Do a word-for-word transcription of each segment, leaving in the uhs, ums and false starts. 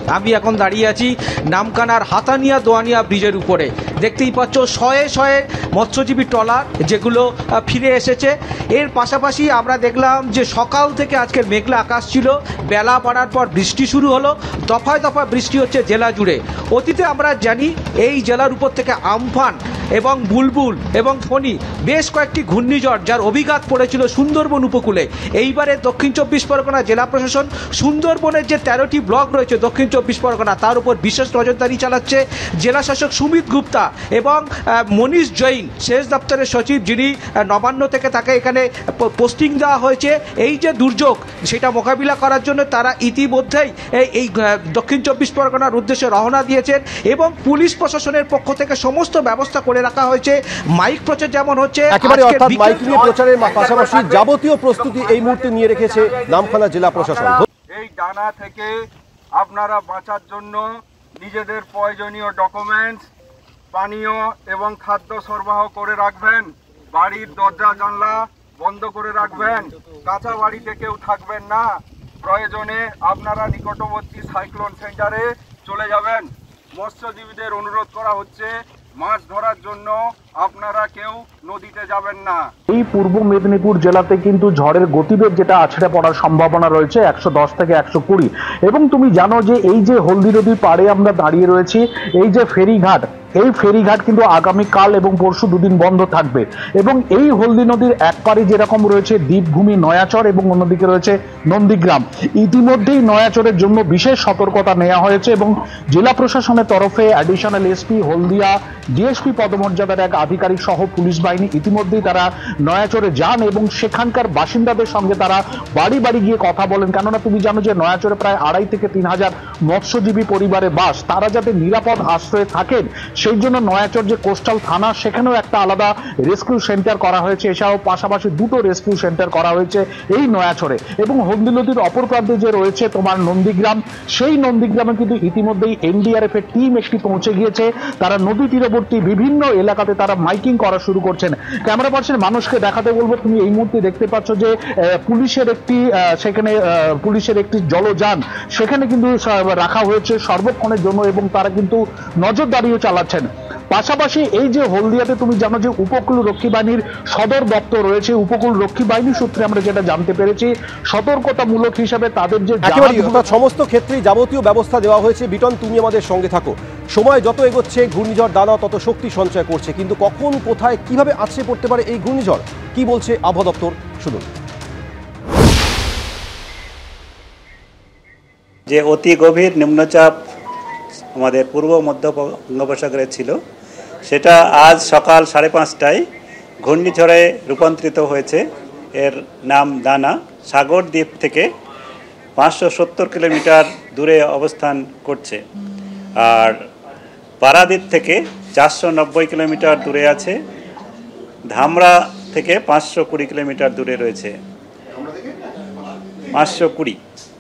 আমি এখন দাঁড়িয়ে আছি নামখানার হাতানিয়া দোয়ানিয়া ব্রিজের উপরে। দেখতেই পাচ্ছ শয়ে শয়ে মৎস্যজীবী ট্রলার যেগুলো ফিরে এসেছে। এর পাশাপাশি আমরা দেখলাম যে সকাল থেকে আজকের মেঘলা আকাশ ছিল, বেলা বাড়ার পর বৃষ্টি শুরু হলো, দফায় দফায় বৃষ্টি হচ্ছে জেলা জুড়ে। অতীতে আমরা জানি এই জেলার উপর থেকে আমফান এবং বুলবুল এবং ফণী বেশ কয়েকটি ঘূর্ণিঝড় যার অভিঘাত পড়েছিল সুন্দরবন উপকূলে। এইবারে দক্ষিণ চব্বিশ পরগনা জেলা প্রশাসন সুন্দরবনের যে তেরোটি ব্লক রয়েছে দক্ষিণ চব্বিশ পরগনা তার উপর বিশেষ নজরদারি চালাচ্ছে। জেলা শাসক সুমিত গুপ্তা এবং মনীষ জৈন সেচ দপ্তরের সচিব, যিনি নবান্ন থেকে তাকে এখানে পোস্টিং দেওয়া হয়েছে, এই যে দুর্যোগ সেটা মোকাবিলা করার জন্য তারা ইতিমধ্যেই এই দক্ষিণ চব্বিশ পরগনার উদ্দেশ্যে রওনা দিয়েছেন এবং পুলিশ প্রশাসনের পক্ষ থেকে সমস্ত ব্যবস্থা করে রাখা হয়েছে। মাইক প্রচার যেমন হচ্ছে, একেবারে অর্থাৎ মাইক নিয়ে প্রচারের পাশাপাশি যাবতীয় প্রস্তুতি এই মুহূর্তে নিয়ে রেখেছে নামখানা জেলা প্রশাসন। এই ডানা থেকে আপনারা বাঁচার জন্য নিজেদের প্রয়োজনীয় ডকুমেন্টস, পানীয় এবং খাদ্য সরবরাহ করে রাখবেন। বাড়ির দরজা জানলা বন্ধ করে রাখবেন। কাঁচা বাড়িতে কেউ থাকবেন না। প্রয়োজনে আপনারা নিকটবর্তী সাইক্লোন সেন্টারে চলে যাবেন। মৎস্যজীবীদের অনুরোধ করা হচ্ছে মাছ ধরার জন্য আপনারা কেউ নদীতে যাবেন না। এই পূর্ব মেদিনীপুর জেলাতে কিন্তু ঝড়ের গতিবেগ যেটা আছড়ে পড়ার সম্ভাবনা রয়েছে একশো দশ থেকে একশো কুড়ি। এবং তুমি জানো যে এই যে হলদি নদীর পাড়ে আমরা দাঁড়িয়ে রয়েছি, এই যে ফেরিঘাট, এই ফেরিঘাট কিন্তু আগামীকাল এবং পরশু দুদিন বন্ধ থাকবে। এবং এই হলদি নদীর এক পারে যেরকম রয়েছে দ্বীপভূমি নয়াচর এবং অন্যদিকে রয়েছে নন্দীগ্রাম, ইতিমধ্যেই নয়াচরের জন্য বিশেষ সতর্কতা নেওয়া হয়েছে এবং জেলা প্রশাসনের তরফে অ্যাডিশনাল এসপি হলদিয়া, ডিএসপি পদমর্যাদার এক আধিকারিক সহ পুলিশ বাহিনী ইতিমধ্যেই তারা নয়াচরে যান এবং সেখানকার বাসিন্দাদের সঙ্গে তারা বাড়ি বাড়ি গিয়ে কথা বলেন। কেননা তুমি জানো যে নয়াচরে প্রায় আড়াই থেকে তিন হাজার মৎস্যজীবী পরিবারে বাস, তারা যাতে নিরাপদ আশ্রয়ে থাকেন সেই জন্য নয়াচর যে কোস্টাল থানা সেখানেও একটা আলাদা রেস্কিউ সেন্টার করা হয়েছে। এছাড়াও পাশাপাশি দুটো রেস্কিউ সেন্টার করা হয়েছে এই নয়াচরে। এবং হলদি নদীর অপর প্রান্তে যে রয়েছে তোমার নন্দীগ্রাম, সেই নন্দীগ্রামে কিন্তু ইতিমধ্যেই এনডিআরএফ এর টিম একটি পৌঁছে গিয়েছে। তারা নদী তীরবর্তী বিভিন্ন এলাকাতে তারা মাইকিং করা শুরু করছেন। ক্যামেরা পার্সন মানুষকে দেখাতে বলবো, তুমি এই মুহূর্তে দেখতে পাচ্ছ যে পুলিশের একটি সেখানে পুলিশের একটি জলযান সেখানে কিন্তু রাখা হয়েছে সর্বক্ষণের জন্য এবং তারা কিন্তু নজরদারিও চালাচ্ছেন। পাশাপাশি এই যে হলদিয়াতে তুমি জানো যে উপকূল রক্ষী বাহিনীর সদর দপ্তর রয়েছে, উপকূল রক্ষী বাহিনী সূত্রে আমরা যেটা জানতে পেরেছি সতর্কতামূলক হিসাবে তাদের যে সমস্ত ক্ষেত্রেই যাবতীয় ব্যবস্থা দেওয়া হয়েছে। বিটন, তুমি আমাদের সঙ্গে থাকো। সময় যত এগোচ্ছে ঘূর্ণিঝড় দানা তত শক্তি সঞ্চয় করছে, কিন্তু কখন কোথায় কিভাবে আছড়ে পড়তে পারে এই ঘূর্ণিঝড়, কি বলছে আবহাওয়া দপ্তর শুনুন। যে অতি গভীর নিম্নচাপ আমাদের পূর্ব মধ্য বঙ্গোপসাগরে ছিল, সেটা আজ সকাল সাড়ে পাঁচটায় ঘূর্ণিঝড়ে রূপান্তরিত হয়েছে। এর নাম দানা। সাগর দ্বীপ থেকে পাঁচশো সত্তর কিলোমিটার দূরে অবস্থান করছে, আর পারাদ্বীপ থেকে চারশো নব্বই কিলোমিটার দূরে আছে। ধামরা থেকে পাঁচশো কুড়ি কিলোমিটার দূরে রয়েছে। পাঁচশো কুড়ি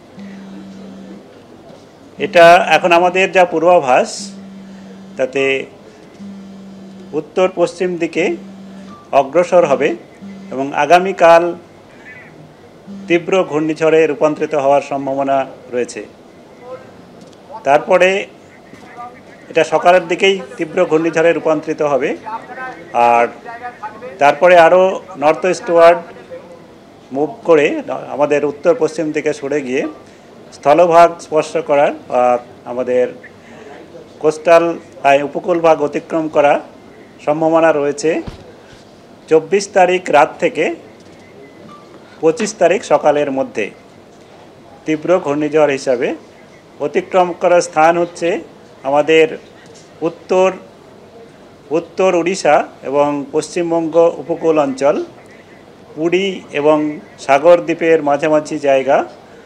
এটা এখন আমাদের যা পূর্বাভাস, তাতে উত্তর পশ্চিম দিকে অগ্রসর হবে এবং আগামীকাল তীব্র ঘূর্ণিঝড়ে রূপান্তরিত হওয়ার সম্ভাবনা রয়েছে। তারপরে এটা সকালের দিকেই তীব্র ঘূর্ণিঝড়ে রূপান্তরিত হবে, আর তারপরে আরও নর্থ ইস্টওয়ার্ড মুভ করে আমাদের উত্তর পশ্চিম দিকে সরে গিয়ে স্থলভাগ স্পর্শ করার আমাদের কোস্টাল উপকূল ভাগ অতিক্রম করার সম্ভাবনা রয়েছে চব্বিশ তারিখ রাত থেকে পঁচিশ তারিখ সকালের মধ্যে। তীব্র ঘূর্ণিঝড় হিসাবে অতিক্রম করার স্থান হচ্ছে আমাদের উত্তর উত্তর উড়িষ্যা এবং পশ্চিমবঙ্গ উপকূল অঞ্চল, পুরী এবং সাগর দ্বীপের মাঝামাঝি জায়গা,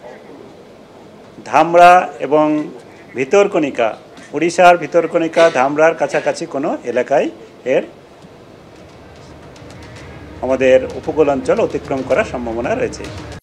ধামরা এবং ভিতরকণিকা, উড়িষ্যার ভিতরকণিকা ধামরার কাছাকাছি কোনো এলাকায় এর আমাদের উপকূল অঞ্চল অতিক্রম করার সম্ভাবনা রয়েছে।